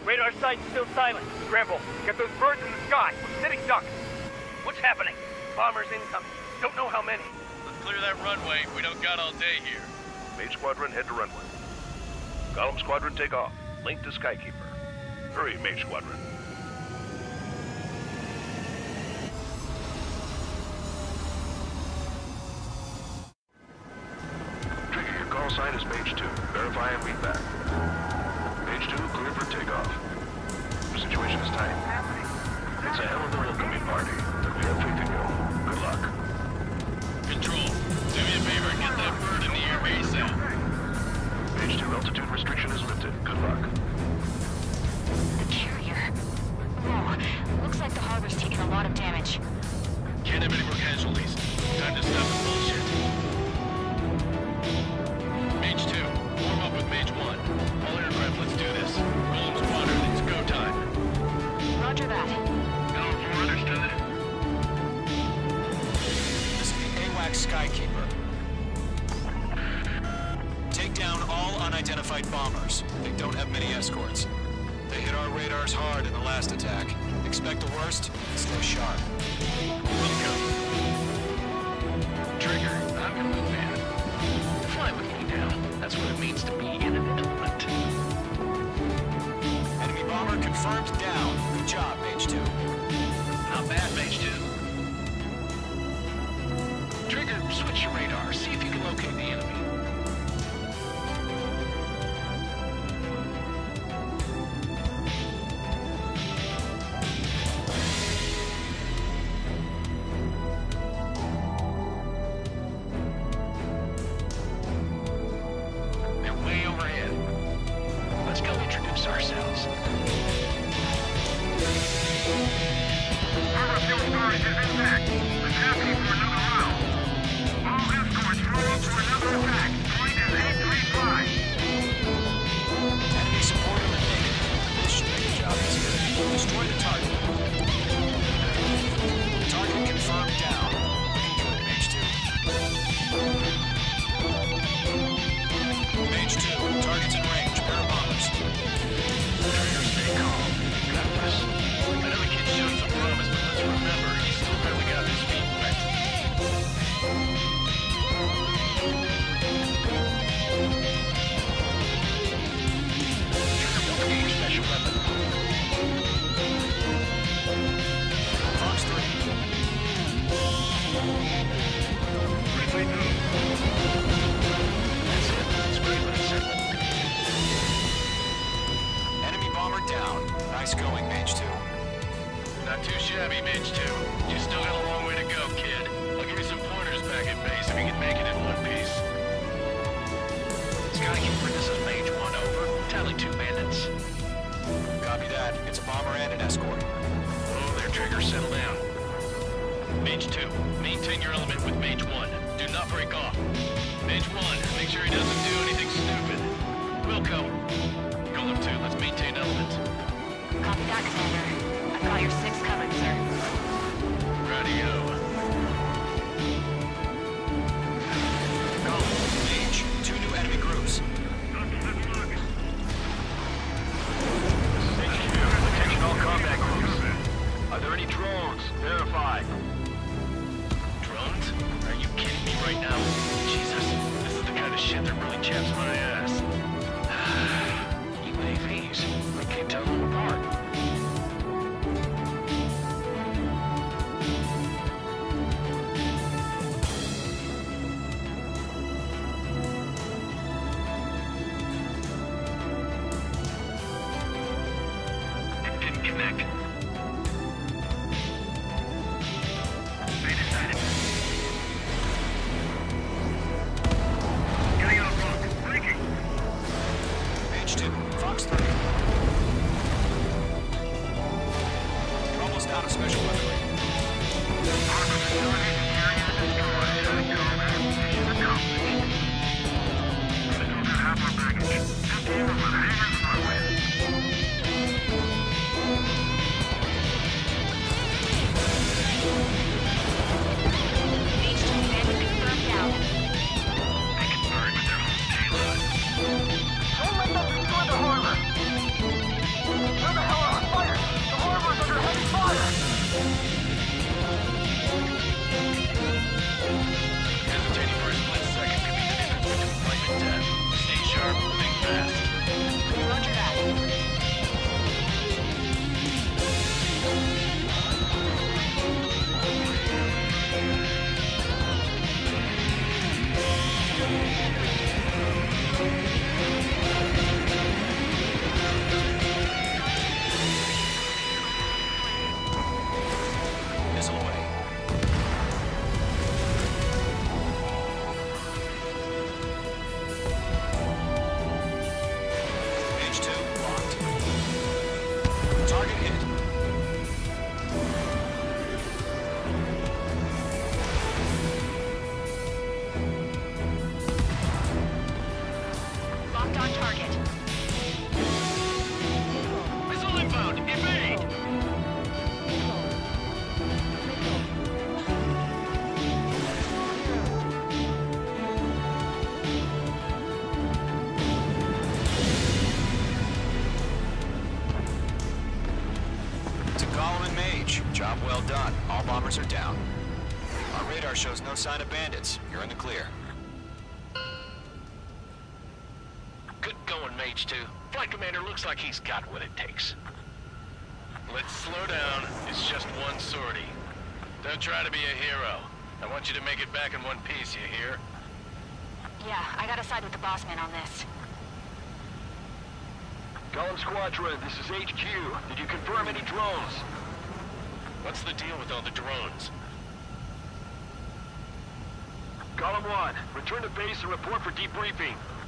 Radar site's still silent. Scramble. Get those birds in the sky. We're sitting ducks. What's happening? Bombers incoming. Don't know how many. Let's clear that runway. We don't got all day here. Mage Squadron, head to runway. Column Squadron, take off. Link to Skykeeper. Hurry, Mage Squadron. Trigger, your call sign is Mage 2. Verify and read back. Mage 2, clear for takeoff. The situation is tight. It's a hell of a welcoming party, but we have faith in you. Good luck. Control, do me a favor and get that bird in the air base out. Mage 2, altitude restriction is lifted. Good luck. The carrier. Oh, looks like the harbor's taken a lot of damage. Can't have any more casualties. Time to stop the bullshit. Mage 2, warm up with Mage 1. All aircraft, let's do this. Column Squadron, it's go time. Roger that. Understood. This is the AWACS Skykeeper. Take down all unidentified bombers. They don't have many escorts. They hit our radars hard in the last attack. Expect the worst and stay sharp. Welcome. Trigger, I'm gonna move in. Fly with me now. That's what it means to be in an element. Enemy bomber confirmed down. Good job, Mage 2. Not bad, Mage 2. Trigger, switch your radar. See if you can locate the enemy. They're way overhead. Let's go introduce ourselves. Our fuel storage is intact. It's happening for another round. All escorts roll up for another attack. Point is 835. Enemy support eliminated. This should make the job easier. Destroy the target. Target confirmed down. Looking good, Mage 2. Mage 2, target's in range. Pair of bombers. Trigger, stay calm. You got this. I know the kid showed some promise, but let's remember, he's still barely got his feet wet. Trigger, don't engage special weapon. Fox 3. Friendly move. That's it. It's pretty much simple. Enemy bomber down. Nice going, Mage 2. Not too shabby, Mage 2. You still got a long way to go, kid. I'll give you some pointers back at base if you can make it in one piece. Skykeeper, this is Mage 1, over. Tally 2 bandits. Copy that. It's a bomber and an escort. Oh, there, Trigger, settle down. Mage 2, maintain your element with Mage 1. Do not break off. Mage 1, make sure he doesn't do anything stupid. Wilco. Column 2, let's maintain element. Copy that, Commander. I've got your 6 covered, sir. Radio. Go. Mage. 2 new enemy groups. Attention all combat groups. Are there any drones? Verify. Drones? Are you kidding me right now? Jesus, this is the kind of shit that really chaps my ass. UAVs. I can't tell them apart. It didn't connect. Getting on a rock. Breaking. Mage 2. Fox 3. You're almost out of special weaponry. Harbor facilities and carrier destroyed. Mission accomplished. Missiles at half our baggage. 15 over the hangars and runways. Mage 2 bandit confirmed down. They can burn with their own payload. Don't let them destroy the harbor. Job well done. All bombers are down. Our radar shows no sign of bandits. You're in the clear. Good going, Mage 2. Flight Commander looks like he's got what it takes. Let's slow down. It's just one sortie. Don't try to be a hero. I want you to make it back in one piece, you hear? Yeah, I gotta side with the boss man on this. Column Squadron, this is HQ. Did you confirm any drones? What's the deal with all the drones? Column 1, return to base and report for debriefing.